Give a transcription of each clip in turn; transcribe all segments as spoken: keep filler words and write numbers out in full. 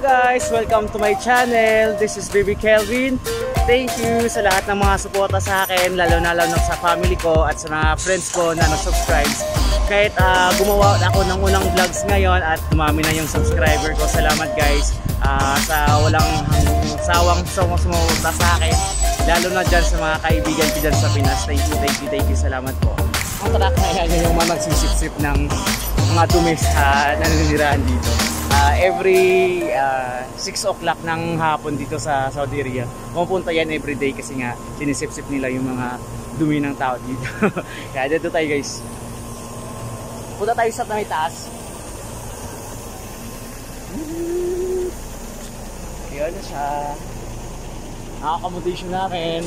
guys! Welcome to my channel. This is Baby Kelvin. Thank you sa lahat ng mga suporta sa akin, lalo na lalo sa family ko at sa mga friends ko na nag-subscribe. Kahit uh, gumawa ako ng unang vlogs ngayon at dumami na yung subscriber ko. Salamat guys uh, sa walang sawang sumusuporta sa akin. Lalo na dyan sa mga kaibigan ko dyan sa Pinas. Thank you, thank you, thank you. Salamat po. Ang track na yan yung mga nagsisip-sip ng mga dumi sa naninirahan dito. Uh, every uh, six o'clock ng hapon dito sa Saudi Arabia. Pumunta yan everyday kasi nga sinisip-sip nila yung mga dumi ng tao dito. Kaya dito tayo guys. Punta tayo sa may taas. Kaya na siya. Nakaka-accommodation namin.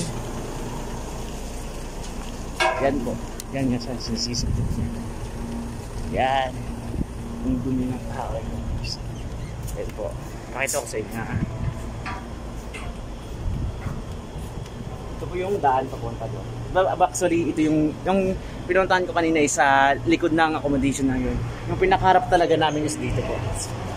Yan po. Yan yan siya. Sinisip-sip niya. Yan. Yung dumi ng tao. Yan po. Pakita ko sa inyo. Ito po yung daan papunta doon. Actually, ito yung, yung pinuntahan ko kanina ay sa likod ng accommodation na yun. Yung pinakaharap talaga namin is dito po.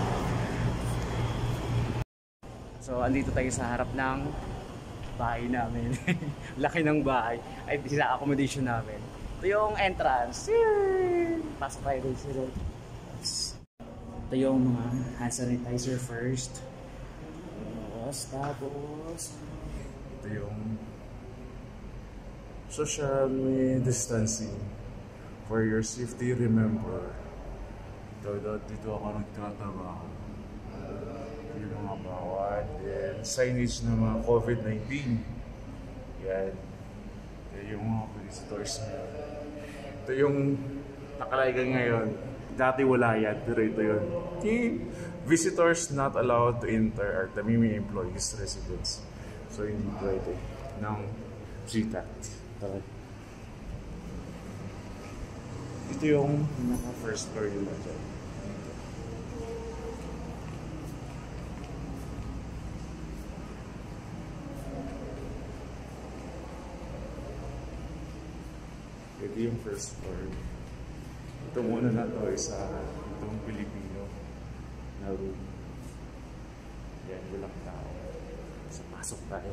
So, andito tayo sa harap ng bahay namin. Laki ng bahay. Ay, sa accommodation namin. Ito yung entrance. Pasok tayo rin sila. Ito yung mga hand sanitizer first. Tapos, tapos ito yung social distancing. For your safety, remember. Ito, dito ako nagtatrabaho. Yung mga bawat. Then, signage ng mga COVID nineteen. Yan. Ito yung mga visitors. Ito yung nakalagay ngayon. Dati wala yan, pero ito yun. Visitors not allowed to enter are the Tamimi employees residence. So hindi pwede ng G T A T. Ito yung naka first floor yun na dyan. Ito yung first floor. Ito muna na to sa itong Pilipino na room. Yan, walang tao. So, pasok tayo.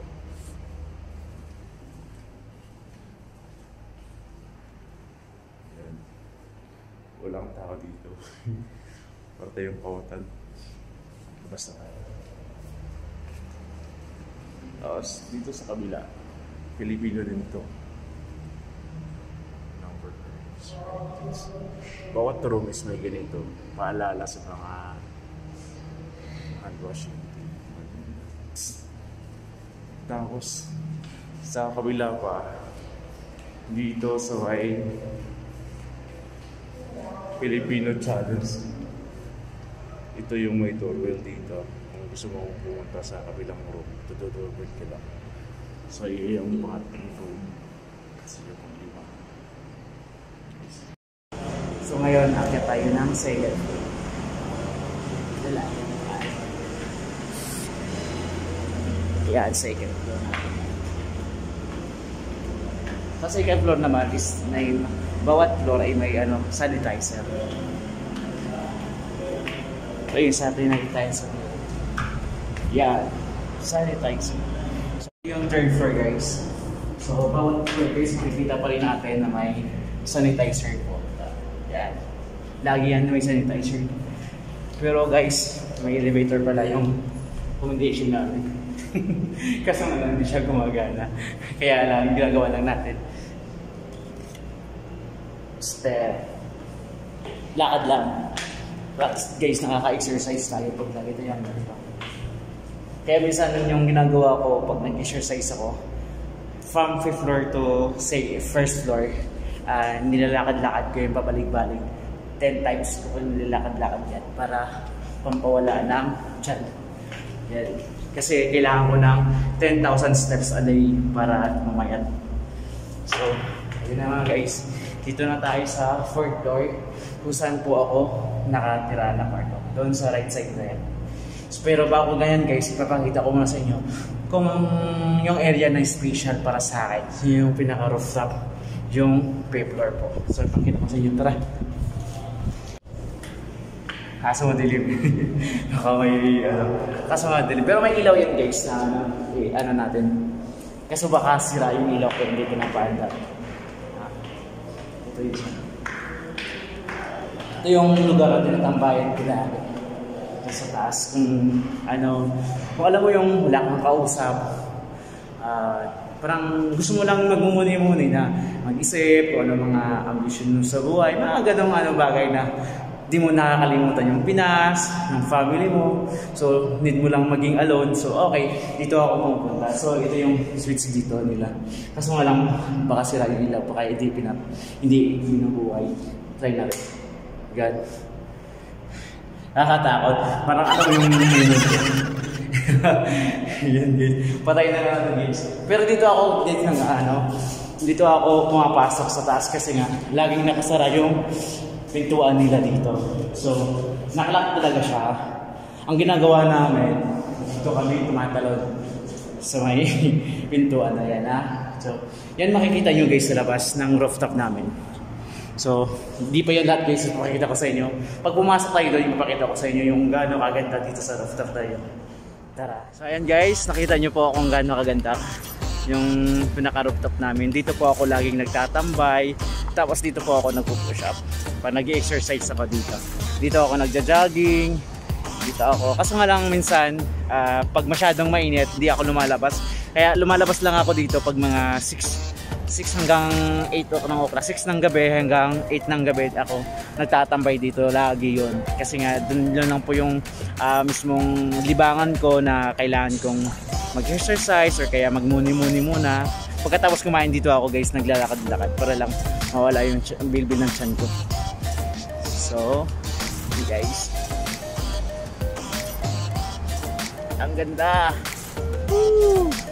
Yan. Walang tao dito. Parte yung kautan. Basta tayo. Tapos, dito sa kabila, Pilipino din ito. Bawat room is may ganito. Paalala sa mga hand washing. Tapos sa kabila pa dito sa may Filipino channels. Ito yung may doorbell dito. Kung gusto mo pumunta sa kabilang room, ito doorbell ka lang. So yun yung pangatlong room. Kasi yung lima. So ngayon, akit tayo ng second floor. Wala. Yan, second floor natin. Sa second floor naman is na yung bawat floor ay may ano, sanitizer. So yung sanitizer. Yan, sanitizer. So yung third floor guys. So bawat floor guys, makikita pa rin natin na may sanitizer po. Yan. Lagi yan may sanitizer. Pero guys, may elevator pala yung accommodation namin. Kasi naman hindi siya gumagana. Kaya lang, ginagawa lang natin. Step. Lakad lang. Guys, nakaka-exercise tayo pag lagi tayo. Kaya minsan yung ginagawa ko pag nag-exercise ako, from fifth floor to say first floor, Uh, nilalakad-lakad ko yung pabalik-balik. ten times ko yung nilalakad-lakad yan para pampawala ng tiyan. Yan. Kasi kailangan ko ng ten thousand steps a day para mamayat. So, yun na mga guys. Dito na tayo sa fourth floor kung saan po ako nakatira na kwarto. Doon sa right side na yan. So, pero bago ganyan guys, ipapakita ko muna sa inyo kung yung area na special para sa akin. Yung pinaka-rooftop. Yung fifth floor po. So, ipakita ko sa inyo. Tara. Kaso madilim. Baka may, ano, kaso madilim. Pero may ilaw yan guys na, ano, eh, ano natin. Kaso baka sira yung ilaw ko, hindi pinapaandar. Ah, ito yun. Ito yung lugar na tinatambayan ko na sa taas. Kung, ano, kung alam mo yung wala kang kausap, uh, parang gusto mo lang magmumuni-muni na mag-isip kung ano mga ambisyon mo sa buhay, mga ganong ano bagay na di mo nakakalimutan yung Pinas, yung family mo. So, need mo lang maging alone. So, okay, dito ako pupunta. So, ito yung switch dito nila. Kaso nga lang, baka sira yung ilaw, baka hindi pinap, hindi binubuhay. Try na rin. God. Nakakatakot. Parang ano yung minute. Yan guys. Patay na lang guys. Pero dito ako, dito nga ano, dito ako pumapasok sa taas kasi nga, laging nakasara yung pintuan nila dito. So, nakalock talaga siya. Ang ginagawa namin, dito kami tumatalon sa may pintuan na yan ha. So, yan makikita nyo guys sa labas ng rooftop namin. So, hindi pa yun lahat guys, makikita ko sa inyo. Pag pumasok tayo doon, ipapakita ko sa inyo yung gaano kaganda dito sa rooftop tayo. Tara. So, ayan guys, nakita nyo po kung gaano kaganda yung pinaka-rooftop namin. Dito po ako laging nagtatambay. Tapos dito po ako nagpo-push up. Pag nag-exercise ako dito. Dito ako nagja-jogging. Dito ako. Kaso nga lang minsan, uh, pag masyadong mainit, hindi ako lumalabas. Kaya lumalabas lang ako dito pag mga six hanggang eight ng okra. six ng gabi hanggang eight ng gabi ako nagtatambay dito. Lagi yun. Kasi nga, dun lang po yung uh, mismong libangan ko na kailangan kong mag-exercise or kaya magmuni-muni muna. Pagkatapos kumain dito ako guys, naglalakad-lakad para lang mawala yung bilbil ng tiyan ko. So, guys. Ang ganda! Woo!